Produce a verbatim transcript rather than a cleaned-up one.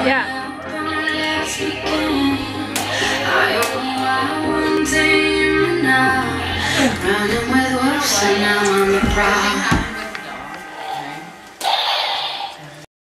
Yeah. Running with wolves and now I'm a proud.